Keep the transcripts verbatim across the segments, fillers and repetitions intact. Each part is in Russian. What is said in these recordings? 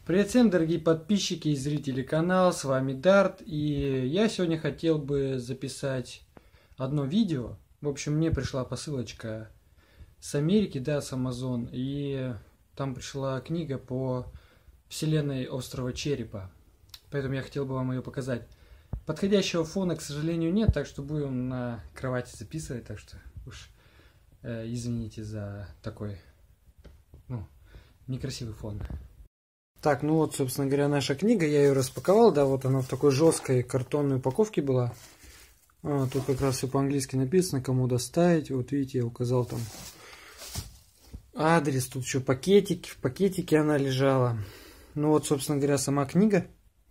Привет всем, дорогие подписчики и зрители канала, с вами Дарт, и я сегодня хотел бы записать одно видео. В общем, мне пришла посылочка с Америки, да, с Amazon, и там пришла книга по вселенной острова Черепа, поэтому я хотел бы вам ее показать. Подходящего фона, к сожалению, нет, так что будем на кровати записывать, так что уж э, извините за такой, ну, некрасивый фон. Так, ну вот, собственно говоря, наша книга, я ее распаковал, да, вот она в такой жесткой картонной упаковке была. А, тут как раз все по-английски написано, кому доставить. Вот видите, я указал там адрес, тут еще пакетик, в пакетике она лежала. Ну вот, собственно говоря, сама книга.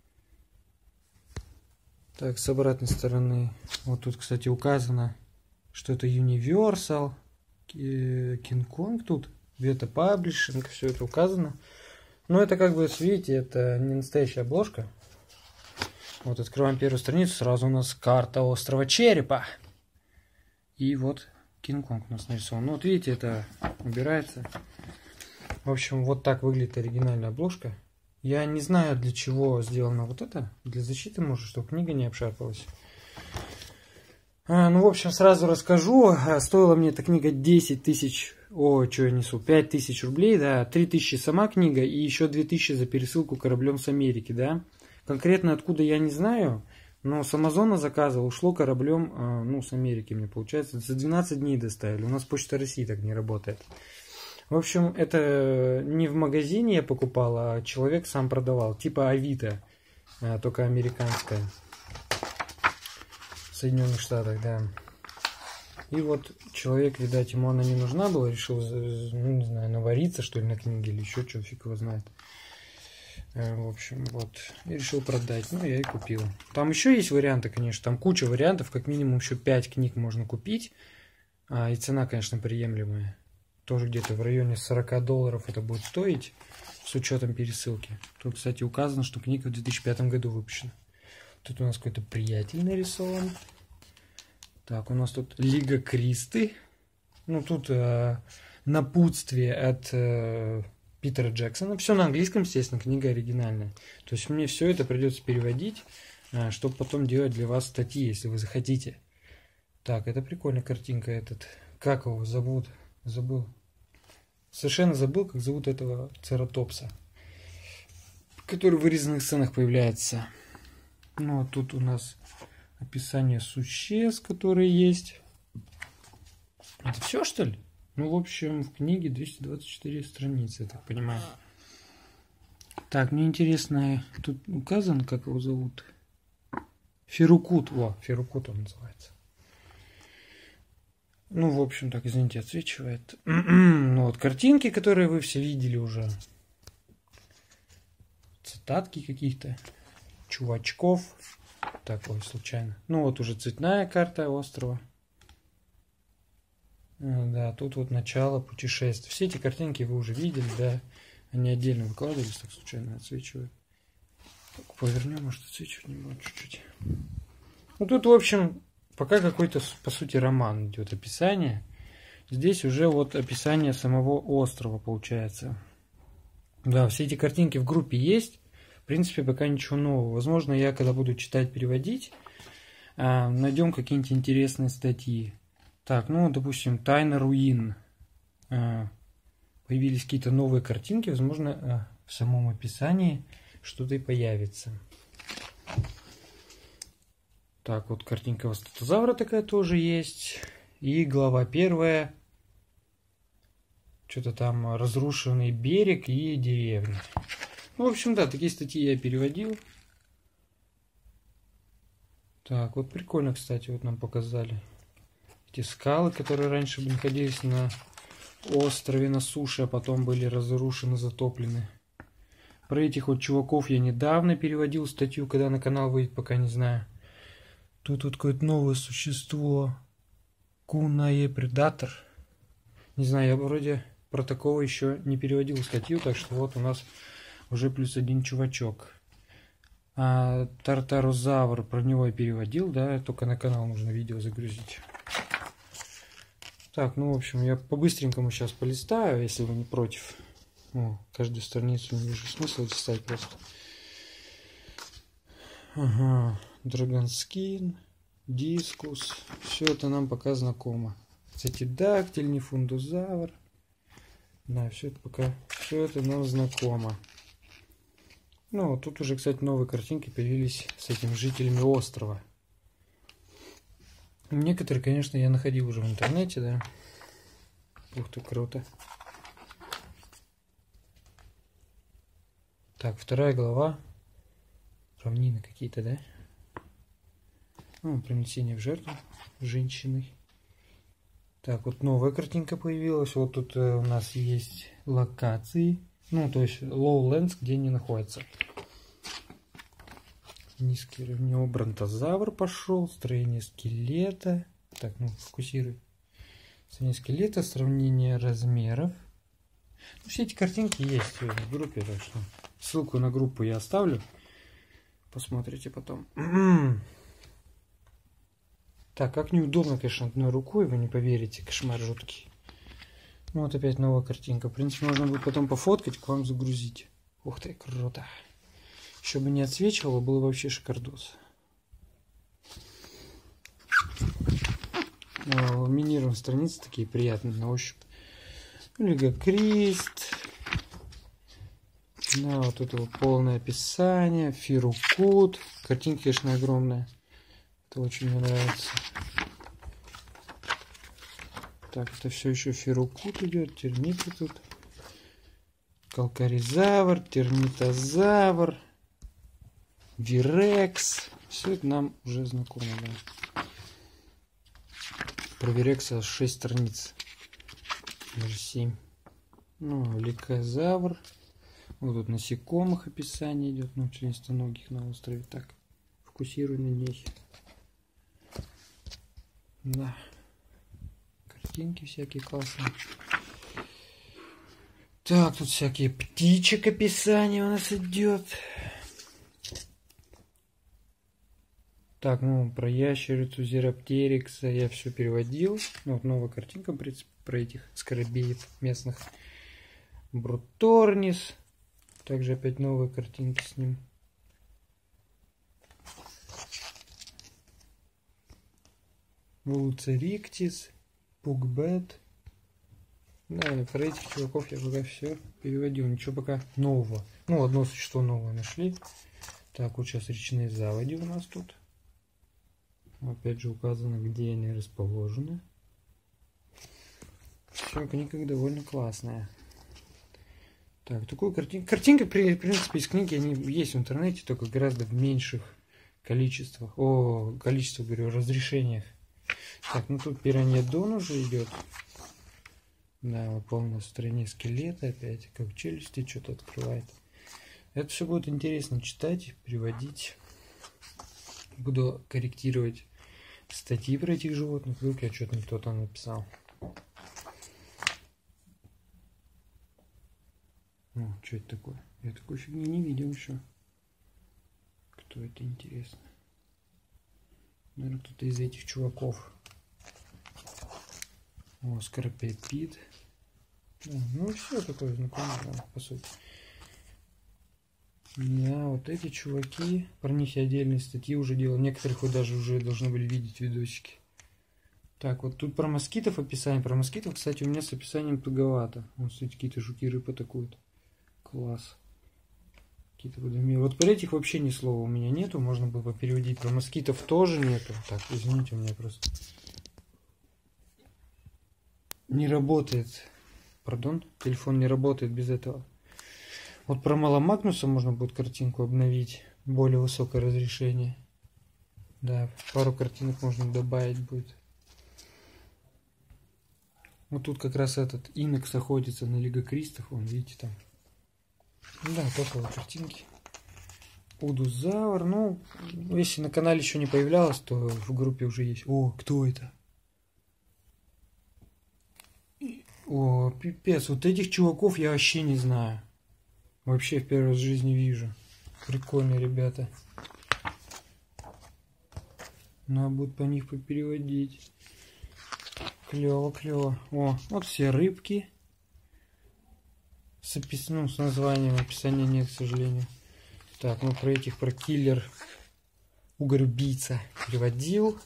Так, с обратной стороны, вот тут, кстати, указано, что это Universal, King Kong тут, Veta Publishing, все это указано. Ну, это как бы, видите, это не настоящая обложка. Вот открываем первую страницу, сразу у нас карта острова Черепа. И вот Кинг-Конг у нас нарисован. Ну, вот видите, это убирается. В общем, вот так выглядит оригинальная обложка. Я не знаю, для чего сделано вот это. Для защиты, может, чтобы книга не обшарпалась. А, ну, в общем, сразу расскажу. Стоила мне эта книга десять тысяч... О, что я несу? пять тысяч рублей, да, три тысячи сама книга и еще две тысячи за пересылку кораблем с Америки, да. Конкретно откуда я не знаю, но с Амазона заказывал, ушло кораблем, ну, с Америки мне получается, за двенадцать дней доставили. У нас Почта России так не работает. В общем, это не в магазине я покупал, а человек сам продавал, типа Авито, только американская, в Соединенных Штатах, да. И вот человек, видать, ему она не нужна была, решил, ну, не знаю, навариться, что ли, на книге или еще что, фиг его знает. В общем, вот, и решил продать, ну, я и купил. Там еще есть варианты, конечно, там куча вариантов, как минимум еще пять книг можно купить, а, и цена, конечно, приемлемая. Тоже где-то в районе сорока долларов это будет стоить, с учетом пересылки. Тут, кстати, указано, что книга в две тысячи пятом году выпущена. Тут у нас какой-то приятель нарисован. Так, у нас тут Лига Кристи. Ну, тут э, напутствие от э, Питера Джексона. Все на английском, естественно, книга оригинальная. То есть мне все это придется переводить, э, чтобы потом делать для вас статьи, если вы захотите. Так, это прикольная картинка этот. Как его зовут? Забыл. Совершенно забыл, как зовут этого цератопса, который в вырезанных сценах появляется. Ну, а тут у нас... описание существ, которые есть. Это все, что ли? Ну, в общем, в книге двести двадцать четыре страницы, я так понимаю. Так, мне интересно, тут указано, как его зовут. Ферукут. О, Ферукут он называется. Ну, в общем, так, извините, отсвечивает. Ну, вот картинки, которые вы все видели уже. Цитатки каких-то. Чувачков. Так, ой, случайно. Ну, вот уже цветная карта острова. Да, тут вот начало путешествия. Все эти картинки вы уже видели, да. Они отдельно выкладывались, так случайно отсвечивают. Так, повернем, может, отсвечивать не будет чуть-чуть. Ну, тут, в общем, пока какой-то, по сути, роман идет, описание. Здесь уже вот описание самого острова получается. Да, все эти картинки в группе есть. В принципе, пока ничего нового. Возможно, я, когда буду читать, переводить, найдем какие-нибудь интересные статьи. Так, ну, допустим, «Тайна руин». Появились какие-то новые картинки. Возможно, в самом описании что-то и появится. Так, вот картинка статозавра такая тоже есть. И глава первая. Что-то там разрушенный берег и деревня. Ну, в общем, да, такие статьи я переводил. Так, вот прикольно, кстати, вот нам показали. Эти скалы, которые раньше находились на острове, на суше, а потом были разрушены, затоплены. Про этих вот чуваков я недавно переводил статью, когда на канал выйдет, пока не знаю. Тут вот какое-то новое существо. Кунае Предатор. Не знаю, я вроде про такого еще не переводил статью, так что вот у нас... уже плюс один чувачок. А Тартарозавр, про него я переводил, да, только на канал нужно видео загрузить. Так, ну, в общем, я по-быстренькому сейчас полистаю, если вы не против. О, каждую страницу не вижу смысла листать просто. Ага, Драгонскин, Дискус. Все это нам пока знакомо. Кстати, дактиль, нефундузавр. Да, все это пока, все это нам знакомо. Ну, тут уже, кстати, новые картинки появились с этими жителями острова. Некоторые, конечно, я находил уже в интернете, да. Ух ты, круто. Так, вторая глава. Равнины какие-то, да? Ну, принесение в жертву женщиной. Так, вот новая картинка появилась. Вот тут э, у нас есть локации. Ну, то есть Lowlands, где они находятся. Низкий равнинный бронтозавр пошел. Строение скелета. Так, ну, фокусируй. Строение скелета, сравнение размеров. Ну, все эти картинки есть в группе, так что ссылку на группу я оставлю. Посмотрите потом. Так, как неудобно, конечно, одной рукой, вы не поверите, кошмар жуткий. Ну, вот опять новая картинка. В принципе, можно будет потом пофоткать, к вам загрузить. Ух ты, круто. Еще бы не отсвечивало, было бы вообще шикардос. Ламинированные страницы такие приятные на ощупь. Лига Крист. Да, вот это вот полное описание. Фирукут. Картинки, конечно, огромные. Это очень мне нравится. Так, это все еще Фирукут идет. Термиты тут. Калкаризавр, термитозавр, Вирекс. Все это нам уже знакомо, да. Про Вирекса шесть страниц. Даже семь. Ну, ликозавр. Вот тут насекомых описание идет. Ну, членистоногих на острове. Так, фокусируй на них. Да. Картинки всякие классные. Так, тут всякие птичек описание у нас идет. Так, ну, про ящерицу Зероптерикса я все переводил. Вот новая картинка, в принципе, про этих скоробеев местных. Бруторнис. Также опять новые картинки с ним. Вулцериктис. Пугбет. Да, про этих чуваков я пока все переводил. Ничего пока нового. Ну, одно существо новое нашли. Так, вот сейчас речные заводи у нас тут. Опять же указано, где они расположены. Все, книга довольно классная. Так, такую картинку. Картинка, в принципе, из книги они есть в интернете, только гораздо в меньших количествах. О, количество, говорю, разрешениях. Так, ну тут пираньядон уже идет. Да, вот полное строение скелета опять, как челюсти что-то открывает. Это все будет интересно читать, переводить. Буду корректировать статьи про этих животных. Вдруг я что-то не кто-то написал. О, что это такое? Я такой фигни не видел еще. Кто это, интересно? Наверное, кто-то из этих чуваков. О, скоропепид. Да, ну все такое знакомое, да, по сути. Да, вот эти чуваки, про них я отдельные статьи уже делал. Некоторых вы даже уже должны были видеть видосики. Так, вот тут про москитов описание. Про москитов, кстати, у меня с описанием туговато. Вот, кстати, какие-то жуки рыб атакуют. Класс. Какие-то водомеры. Вот про этих вообще ни слова у меня нету. Можно было бы переводить. Про москитов тоже нету. Так, извините, у меня просто не работает. Пардон, телефон не работает без этого. Вот про Маломагнуса можно будет картинку обновить. Более высокое разрешение. Да, пару картинок можно добавить будет. Вот тут как раз этот Инекс находится на Лига Кристов. Вон, видите, там. Да, топовые картинки. Удузавр. Ну, если на канале еще не появлялось, то в группе уже есть. О, кто это? О, пипец. Вот этих чуваков я вообще не знаю. Вообще в первый раз в жизни вижу. Прикольные ребята. Надо будет по них попереводить. Клево, клево. О, вот все рыбки. С, опис... ну, с названием, описания нет, к сожалению. Так, ну про этих, про киллер, угорь-убийца переводил.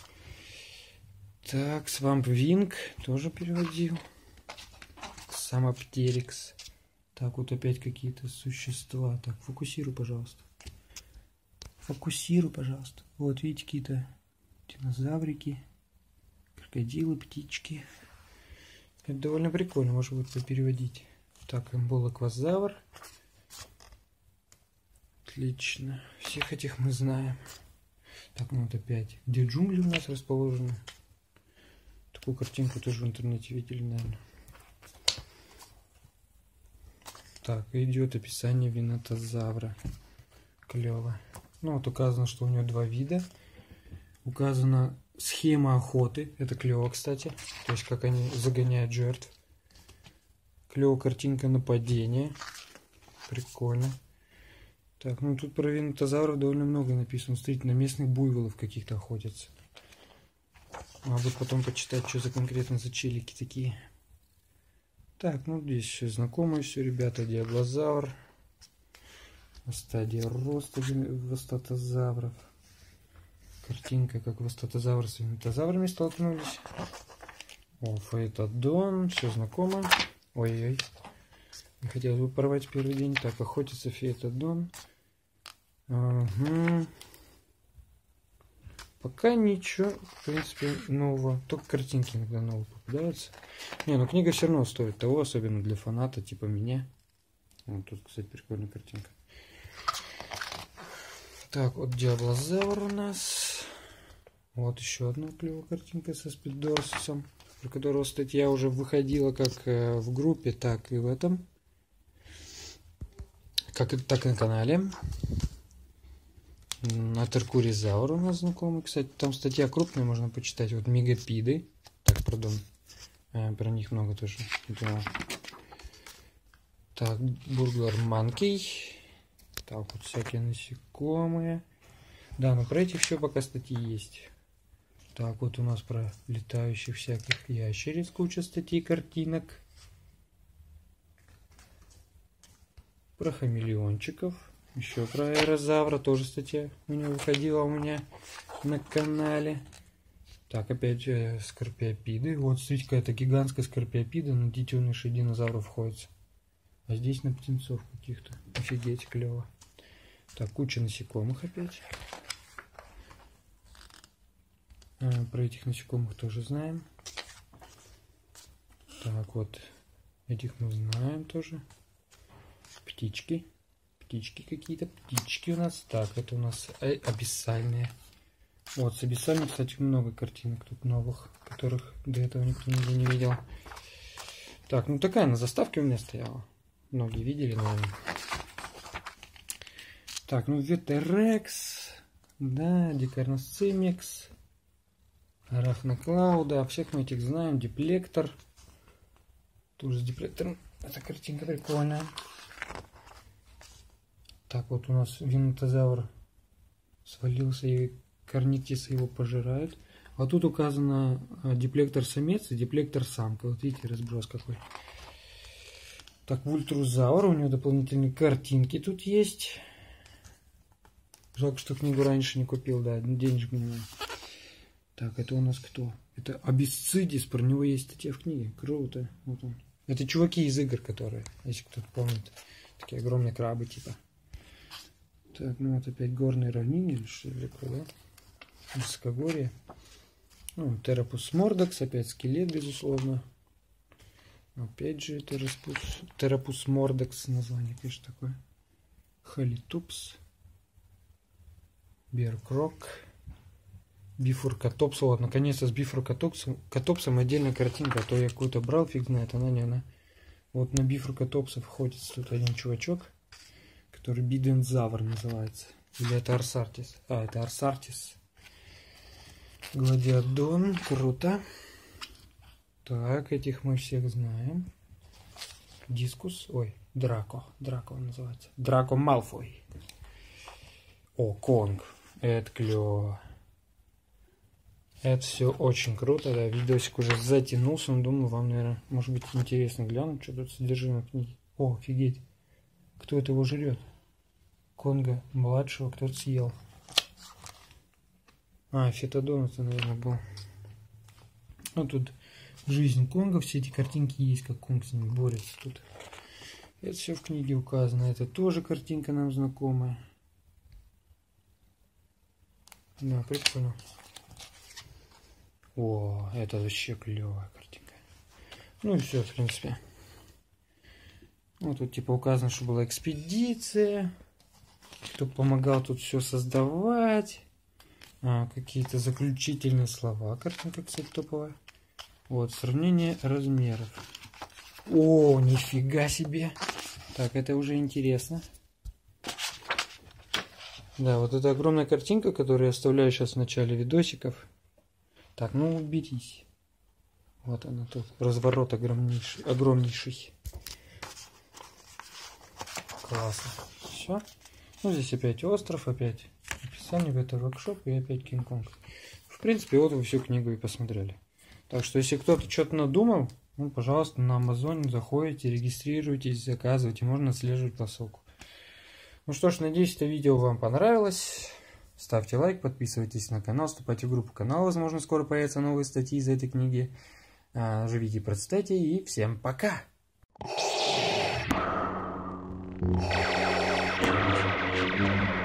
Так, Swamp Wing тоже переводил. Самоптерикс. Так, вот опять какие-то существа. Так, фокусируй, пожалуйста. Фокусируй, пожалуйста. Вот, видите, какие-то динозаврики, крокодилы, птички. Это довольно прикольно, может быть, попереводить. Так, эмболоквазавр. Отлично. Всех этих мы знаем. Так, ну вот опять. Где джунгли у нас расположены? Такую картинку тоже в интернете видели, наверное. Так, идет описание винотозавра. Клево. Ну вот указано, что у него два вида. Указана схема охоты. Это клево, кстати. То есть как они загоняют жертв. Клево картинка нападения. Прикольно. Так, ну тут про винотозавров довольно много написано. Смотрите, на местных буйволов каких-то охотятся. Надо потом почитать, что за конкретно за челики такие. Так, ну здесь еще знакомые все, ребята. Диаблозавр. Стадия роста вастатозавров. Картинка, как вастатозавры с винотозаврами столкнулись. О, фаэтодон. Все знакомо. Ой-ой. Не хотелось бы порвать в первый день. Так, охотится фаэтодон. Ага. Пока ничего, в принципе, нового. Только картинки иногда новые попадаются. Не, ну книга все равно стоит того, особенно для фаната, типа меня. Вот тут, кстати, прикольная картинка. Так, вот Диаблозавр у нас. Вот еще одна клевая картинка со спиддорсом, про которого статья уже выходила как в группе, так и в этом. Как и так и на канале. Атеркуризавр у нас знакомый, кстати, там статья крупная, можно почитать. Вот мегапиды, так, пардон, э, про них много тоже думал. Так, бурглар манкей, так, вот всякие насекомые. Да, но про этих еще пока статьи есть. Так, вот у нас про летающих всяких ящериц куча статей, картинок. Про хамелеончиков. Еще про аэрозавра тоже статья у него выходила у меня на канале. Так, опять же, скорпиопиды. Вот, смотрите, какая-то гигантская скорпиопида на детенышей динозавров ходится. А здесь на птенцов каких-то. Офигеть, клево. Так, куча насекомых опять. А, про этих насекомых тоже знаем. Так, вот, этих мы знаем тоже. Птички. Птички какие-то, птички у нас. Так, это у нас абиссальные. Вот, с абиссальными, кстати, много картинок тут новых, которых до этого никто нигде не видел. Так, ну такая на заставке у меня стояла. Многие видели, наверное. Так, ну Ветерекс, да, Дикарносцимикс, Арахноклауда, всех мы этих знаем. Диплектор. Тоже с диплектором. Эта картинка прикольная. Так, вот у нас винотозавр свалился, и корнитисы его пожирают. А тут указано диплектор самец и диплектор самка. Вот видите, разброс какой. Так, вультрузавр, у него дополнительные картинки тут есть. Жалко, что книгу раньше не купил, да, денежек не надо. Так, это у нас кто? Это Абисцидис, про него есть статья в книге. Круто. Вот он. Это чуваки из игр, которые, если кто-то помнит, такие огромные крабы типа. Так, ну вот опять горные равнины, или что такое, да? Высокогорье. Ну, Терапус мордекс, опять скелет, безусловно. Опять же, Терапус, Терапус мордекс, название, конечно, такое. Халитупс. Беркрок. Бифуркатопс. Вот, наконец-то с бифуркатопсом катопсом отдельная картинка, а то я какую-то брал, фиг знает, она не она. Вот на бифуркатопсов ходит тут один чувачок, который бидензавр называется. Или это Арсартис? А, это Арсартис. Гладиодон. Круто. Так, этих мы всех знаем. Дискус. Ой, Драко. Драко он называется. Драко Малфой. О, Конг. Это клево. Это все очень круто. Да, видосик уже затянулся. Но думаю, вам, наверное, может быть интересно глянуть, что тут содержимое книги. О, офигеть. Кто это его жрет? Конга младшего кто-то съел. А, Фетодон это, наверное, был. Ну, тут жизнь Конга, все эти картинки есть, как Конг с ними борется тут. Это все в книге указано. Это тоже картинка нам знакомая. Да, прикольно. О, это вообще клевая картинка. Ну и все, в принципе. Вот тут типа указано, что была экспедиция. Кто помогал тут все создавать. А, какие-то заключительные слова. Картинка, кстати, топовая. Вот, сравнение размеров. О, нифига себе. Так, это уже интересно. Да, вот эта огромная картинка, которую я оставляю сейчас в начале видосиков. Так, ну уберись. Вот она тут. Разворот огромнейший. огромнейший. Классно. Все. Ну, здесь опять остров, опять описание, это воркшоп и опять Кинг-Конг. В принципе, вот вы всю книгу и посмотрели. Так что, если кто-то что-то надумал, ну, пожалуйста, на Амазоне заходите, регистрируйтесь, заказывайте, можно отслеживать посылку. Ну что ж, надеюсь, это видео вам понравилось. Ставьте лайк, подписывайтесь на канал, вступайте в группу канала, возможно, скоро появятся новые статьи из этой книги. Живите, процветайте и всем пока! Thank you.